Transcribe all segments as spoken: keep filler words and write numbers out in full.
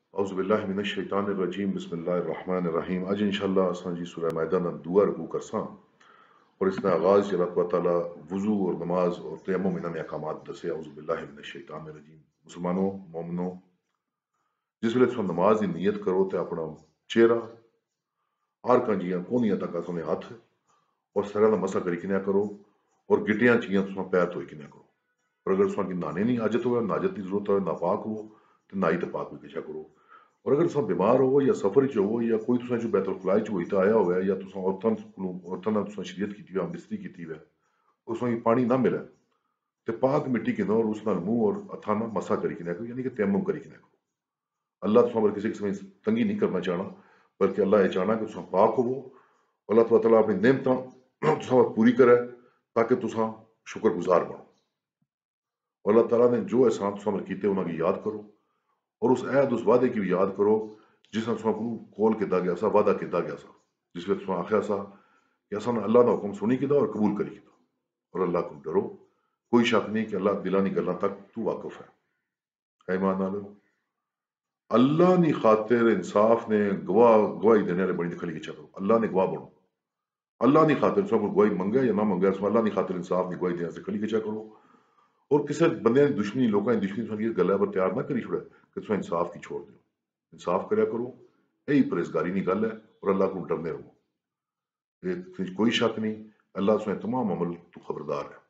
اعوذ باللہ من الشیطان الرجیم بسم اللہ الرحمن الرحیم اج انشاءاللہ اساں جی سورہ مائدہ نا دعا رکوع کرساں اور اس کا آغاز اللہ تعالیٰ تعالیٰ وضو اور نماز اور تیمم انہاں نے احکامات دسے اعوذ باللہ من الشیطان الرجیم مسلمانوں مومنوں جس ویلے تساں نماز دی نیت کرو تے اپنا چہرہ ہر کنجیاں کونیاں تک اساں ہاتھ اور سرا دا مسا کری کنیا کرو اور گٹیاں چیاں تساں پیر دھوئی کنیا کرو اور اگر تساں کی نہانے نہیں حاجت ہوئے ناجت کی ضرورت ہوئے ناپاک ہو تو نائی تے پاک بھی کچا کرو اور اگر تساں بیمار ہو یا سفر چ ہو یا کوئی تساں جو بیت الخلاء چ ہوئی تے آیا ہوا ہے یا تساں عورتاں کولوں عورتاں نال تساں شریعت کیتی ہوئی بستری کیتی ہوئی اس میں پانی نہ ملے تے پاک مٹی کے اور اس نال منہ اور ہتھاں نال مسا کری کنیا کرو یعنی کہ تیمم کری کنیا کرو اللہ تساں پر کسی قسم کی تنگی نہیں کرنا چاہنا بلکہ اللہ یہ چاہنا کہ تساں پاک ہو اللہ تعالیٰ اپنی نعمتاں تساں پر پوری کرے تاکہ تساں شکر گزار بنو اور اللہ تعالیٰ نے جو احسان تساں پر کیتے انہاں کی یاد کرو اور اس عہد اس وعدے کی بھی یاد کرو جس نے تساں کو کول کیتا گیا سا وعدہ کیتا گیا سا جس میں تساں آخیا سا کہ اساں نے اللہ دا حکم سنی کیتا اور قبول کری کیتا اور اللہ کو ڈرو کوئی شک نہیں کہ اللہ دلانی گلاں تک تو واقف ہے اے ایمان والو اللہ نی خاطر انصاف نے گواہ گواہی دینے والے بڑی دکھلی کی چلو اللہ نے گواہ بنو اللہ نی خاطر تساں کو گواہی منگے یا نہ منگے تساں اللہ نی خاطر انصاف نی گواہی دینے سے کھلی کچا کرو اور کسی بندے نے دشمنی لوکاں دی دشمنی تساں کی گلاں پر تیار نہ کری چھوڑے کہ تساں انصاف کی چھوڑ دیو انصاف کریا کرو یہی پرہیزگاری نی گل ہے اور اللہ کو ڈرنے رہو یہ کوئی شک نہیں اللہ تساں تمام عمل تو خبردار ہے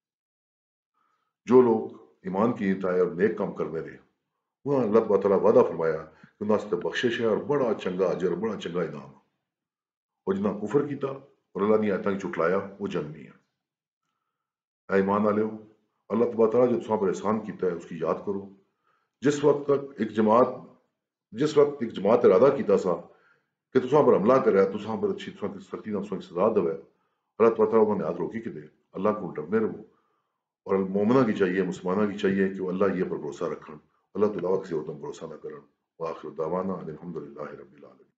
جو لوگ ایمان کی آئے اور نیک کام کرنے رہے وہاں اللہ تعالیٰ وعدہ فرمایا کہ انہاں سے بخشش ہے اور بڑا چنگا اجر بڑا چنگا انعام اور جنہاں کفر کیتا اور اللہ نے آیتاں کی چٹلایا وہ جنمی ہے اے ایمان والو اللہ تبارک تعالیٰ جو تساں پر احسان کیتا ہے اس کی یاد کرو جس وقت تک ایک جماعت جس وقت ایک جماعت ارادہ کیتا سا کہ تساں پر حملہ کرے تساں پر اچھی تساں کی سختی نال تساں کی سزا دے اللہ تبارک تعالیٰ انہوں نے ہاتھ روکی کے دے اللہ کو ڈرنے رہو اور مومنہ کی چاہیے مسلمانہ کی چاہیے کہ وہ اللہ یہ پر بھروسہ رکھن اللہ تو علاوہ کسی اور پر بھروسہ نہ کرن وآخر دعوانا ان الحمد للہ رب العالمین